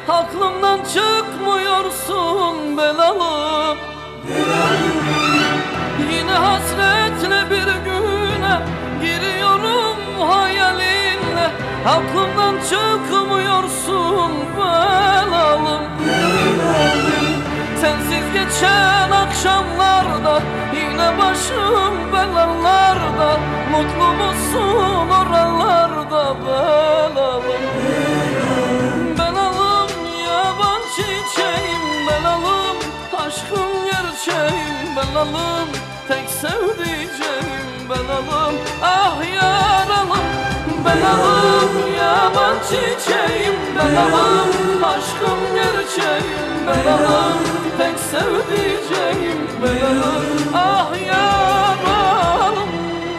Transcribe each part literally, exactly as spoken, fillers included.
aklımdan çıkmıyorsun belalım. Yine hasretle bir güne giriyorum hayalinle, aklımdan çıkmıyorsun belalım. Sensiz geçen akşamlarda yine başım belalarda, mutlu musun oralarda belalım? Belalım yaban çiçeğim belalım, aşkım gerçeğim belalım, tek sevdiceğim belalım. Ah yaralım belalım, yaban çiçeğim belalım, aşkım gerçeğim belalım, tek sevdiceğim belalım. Ah yaralım.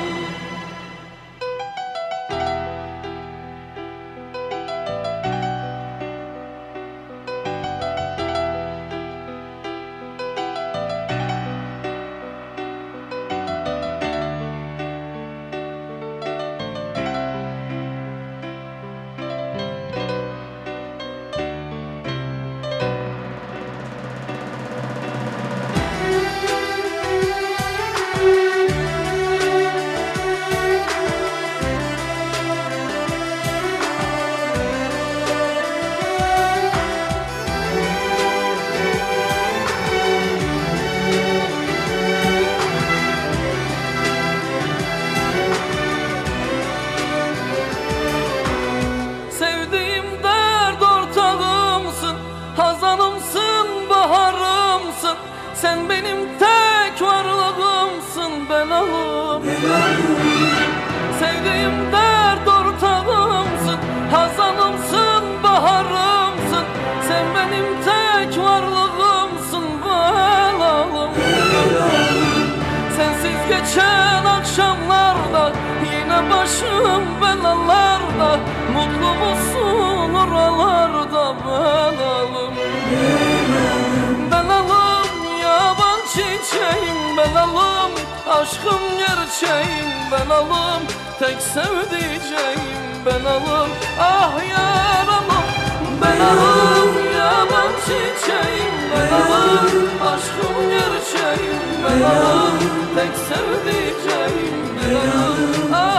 Hazanımsın, baharımsın, sen benim tek varlığımsın belalım. Sevdiğim dert ortağımsın, hazanımsın, baharımsın, sen benim tek varlığımsın belalım. Sensiz geçen akşamlarda yine başım belalarda, mutlu musun oralarda belalım? Belalım yaban çiçeğim belalım, aşkım gerçeğim belalım, tek sevdiceğim belalım. Ah yaralım belalım, yaban çiçeğim belalım, aşkım gerçeğim belalım, tek sevdiceğim belalım. Ah